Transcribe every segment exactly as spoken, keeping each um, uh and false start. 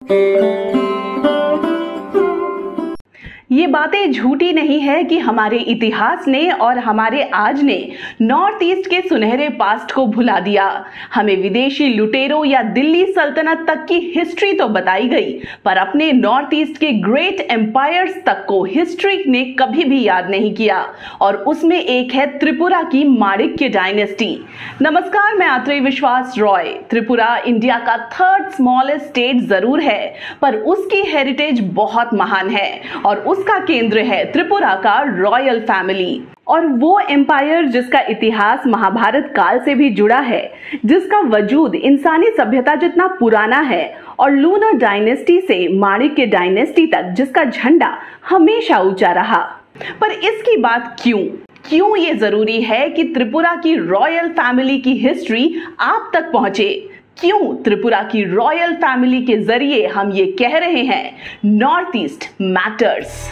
ये बातें झूठी नहीं है कि हमारे इतिहास ने और हमारे आज ने नॉर्थ ईस्ट के सुनहरे पास्ट को भुला दिया। हमें विदेशी लुटेरों या दिल्ली सल्तनत तक की हिस्ट्री तो बताई गई, पर अपने नॉर्थ ईस्ट के ग्रेट एम्पायर्स तक को हिस्ट्री ने कभी भी याद नहीं किया, और उसमें एक है त्रिपुरा की माणिक्य डायनेस्टी। नमस्कार, मैं आत्रेय विश्वास रॉय। त्रिपुरा इंडिया का थर्ड स्मॉलेस्ट स्टेट जरूर है, पर उसकी हेरिटेज बहुत महान है और उस उसका केंद्र है त्रिपुरा का रॉयल फैमिली, और वो एम्पायर जिसका इतिहास महाभारत काल से भी जुड़ा है, जिसका वजूद इंसानी सभ्यता जितना पुराना है, और लूनर डायनेस्टी से माणिक्य डायनेस्टी तक जिसका झंडा हमेशा ऊंचा रहा। पर इसकी बात क्यों क्यों ये जरूरी है कि त्रिपुरा की रॉयल फैमिली की हिस्ट्री आप तक पहुंचे? क्यों त्रिपुरा की रॉयल फैमिली के जरिए हम ये कह रहे हैं नॉर्थ ईस्ट मैटर्स?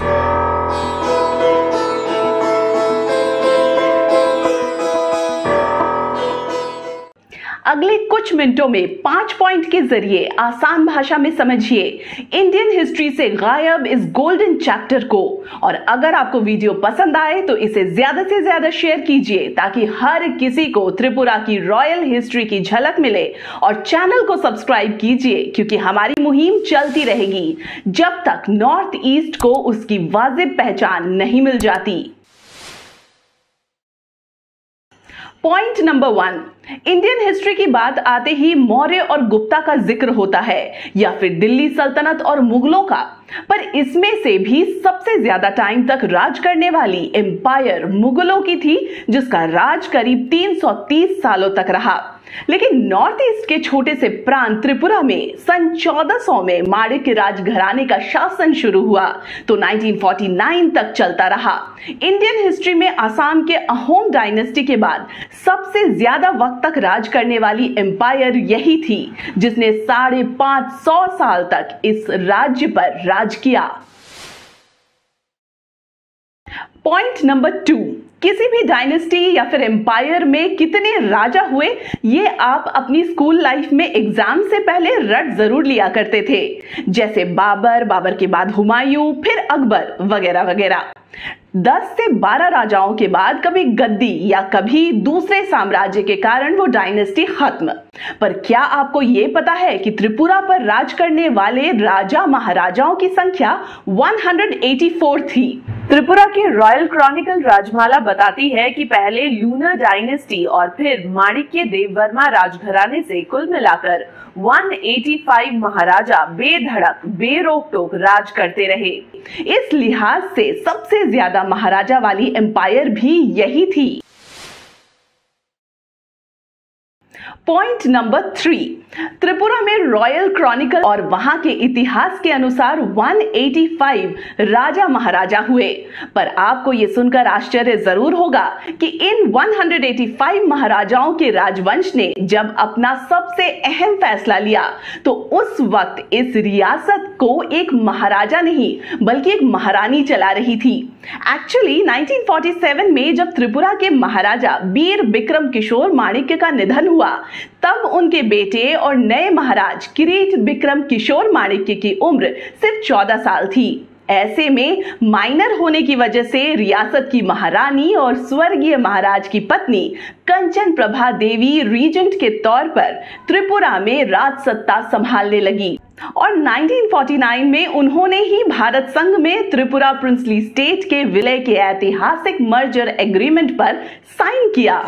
अगले कुछ मिनटों में पांच पॉइंट के जरिए आसान भाषा में समझिए इंडियन हिस्ट्री से गायब इस गोल्डन चैप्टर को। और अगर आपको वीडियो पसंद आए तो इसे ज्यादा से ज्यादा शेयर कीजिए, ताकि हर किसी को त्रिपुरा की रॉयल हिस्ट्री की झलक मिले। और चैनल को सब्सक्राइब कीजिए, क्योंकि हमारी मुहिम चलती रहेगी जब तक नॉर्थ ईस्ट को उसकी वाजिब पहचान नहीं मिल जाती। Point number one, Indian history की बात आते ही मौर्य और गुप्ता का जिक्र होता है, या फिर दिल्ली सल्तनत और मुगलों का। पर इसमें से भी सबसे ज्यादा टाइम तक राज करने वाली एम्पायर मुगलों की थी, जिसका राज करीब तीन सौ तीस सालों तक रहा। लेकिन नॉर्थ ईस्ट के छोटे से प्रांत त्रिपुरा में सन चौदह सौ में माणिक्य राजघराने का शासन शुरू हुआ, तो उन्नीस सौ उनचास तक चलता रहा। इंडियन हिस्ट्री में आसाम के अहोम डायनेस्टी के बाद सबसे ज्यादा वक्त तक राज करने वाली एम्पायर यही थी, जिसने साढ़े पांच सौ साल तक इस राज्य पर राज किया। पॉइंट नंबर टू, किसी भी डायनेस्टी या फिर एम्पायर में कितने राजा हुए ये आप अपनी स्कूल लाइफ में एग्जाम से पहले रट जरूर लिया करते थे, जैसे बाबर, बाबर के बाद हुमायूं, फिर अकबर वगैरह वगैरह। दस से बारह राजाओं के बाद कभी गद्दी या कभी दूसरे साम्राज्य के कारण वो डायनेस्टी खत्म। पर क्या आपको ये पता है कि त्रिपुरा पर राज करने वाले राजा महाराजाओं की संख्या एक सौ चौरासी थी? त्रिपुरा की रॉयल क्रॉनिकल राजमाला बताती है कि पहले लूनर डायनेस्टी और फिर माणिक्य देववर्मा राजघराने से कुल मिलाकर एक सौ पचासी महाराजा बेधड़क बेरोक टोक राज करते रहे। इस लिहाज से सबसे ज्यादा महाराजा वाली एम्पायर भी यही थी। पॉइंट नंबर थ्री, त्रिपुरा में रॉयल क्रॉनिकल और वहां के इतिहास के अनुसार एक सौ पचासी राजा महाराजा हुए। पर आपको यह सुनकर आश्चर्य जरूर होगा कि इन एक सौ पचासी महाराजाओं के राजवंश ने जब अपना सबसे अहम फैसला लिया, तो उस वक्त इस रियासत को एक महाराजा नहीं बल्कि एक महारानी चला रही थी। एक्चुअली उन्नीस सौ सैंतालीस में जब त्रिपुरा के महाराजा वीर बिक्रम किशोर माणिक्य का निधन हुआ, तब उनके बेटे और नए महाराज किरीट बिक्रम किशोर माणिक्य की उम्र सिर्फ चौदह साल थी। ऐसे में माइनर होने की वजह से रियासत की महारानी और स्वर्गीय महाराज की पत्नी कंचन प्रभा देवी रीजेंट के तौर पर त्रिपुरा में राज सत्ता संभालने लगी, और उन्नीस सौ उनचास में उन्होंने ही भारत संघ में त्रिपुरा प्रिंसली स्टेट के विलय के ऐतिहासिक मर्जर एग्रीमेंट पर साइन किया।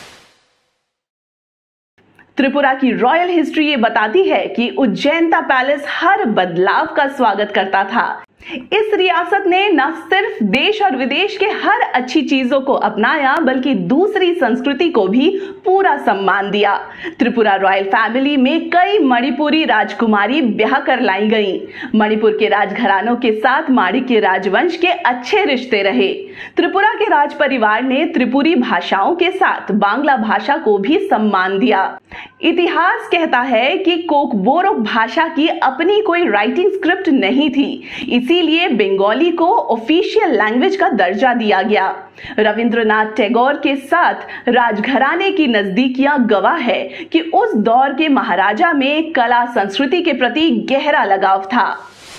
त्रिपुरा की रॉयल हिस्ट्री ये बताती है कि उज्जैनता पैलेस हर बदलाव का स्वागत करता था। इस रियासत ने न सिर्फ देश और विदेश के हर अच्छी चीजों को अपनाया, बल्कि दूसरी संस्कृति को भी पूरा सम्मान दिया। त्रिपुरा रॉयल फैमिली में कई मणिपुरी राजकुमारी ब्याह कर लाई गईं। मणिपुर के राजघरानों के साथ माणिक्य राजवंश के अच्छे रिश्ते रहे। त्रिपुरा के राज परिवार ने त्रिपुरी भाषाओं के साथ बांग्ला भाषा को भी सम्मान दिया। इतिहास कहता है कि कोकबोरोक भाषा की अपनी कोई राइटिंग स्क्रिप्ट नहीं थी, इसी इसीलिए बंगाली को ऑफिशियल लैंग्वेज का दर्जा दिया गया। रविंद्रनाथ टैगोर के साथ राजघराने की नजदीकियां गवाह है कि उस दौर के महाराजा में कला संस्कृति के प्रति गहरा लगाव था।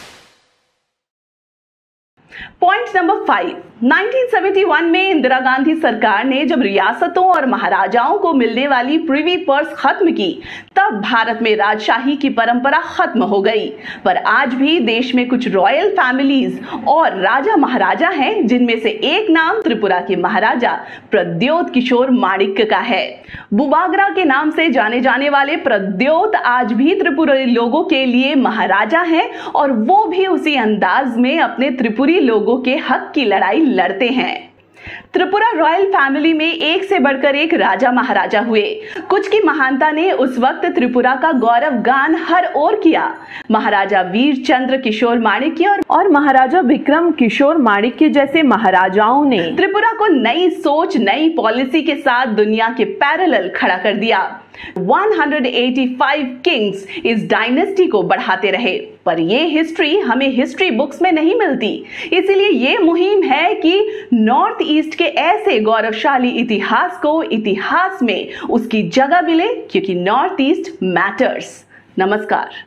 पॉइंट नंबर फाइव, उन्नीस सौ इकहत्तर में इंदिरा गांधी सरकार ने जब रियासतों और महाराजाओं को मिलने वाली प्रिवी पर्स खत्म की, तब भारत में राजशाही की परंपरा खत्म हो गई। पर आज भी देश में कुछ रॉयल फैमिलीज और राजा महाराजा हैं, जिनमें से एक नाम त्रिपुरा के महाराजा प्रद्योत किशोर माणिक्य का है। बुबागरा के नाम से जाने जाने वाले प्रद्योत आज भी त्रिपुरी लोगों के लिए महाराजा हैं, और वो भी उसी अंदाज में अपने त्रिपुरी लोगों के हक की लड़ाई लड़ते हैं। त्रिपुरा रॉयल फैमिली में एक से बढ़कर एक राजा महाराजा हुए। कुछ की महानता ने उस वक्त त्रिपुरा का गौरव गान हर ओर किया। महाराजा वीर चंद्र किशोर माणिक्य और महाराजा विक्रम किशोर माणिक्य जैसे महाराजाओं ने त्रिपुरा को नई सोच, नई पॉलिसी के साथ दुनिया के पैरेलल खड़ा कर दिया। एक सौ पचासी किंग्स इस डायनेस्टी को बढ़ाते रहे, पर ये हिस्ट्री हमें हिस्ट्री बुक्स में नहीं मिलती। इसीलिए ये मुहिम है कि नॉर्थ ईस्ट के ऐसे गौरवशाली इतिहास को इतिहास में उसकी जगह मिले, क्योंकि नॉर्थ ईस्ट मैटर्स। नमस्कार।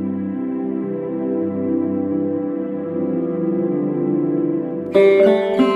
Thank you.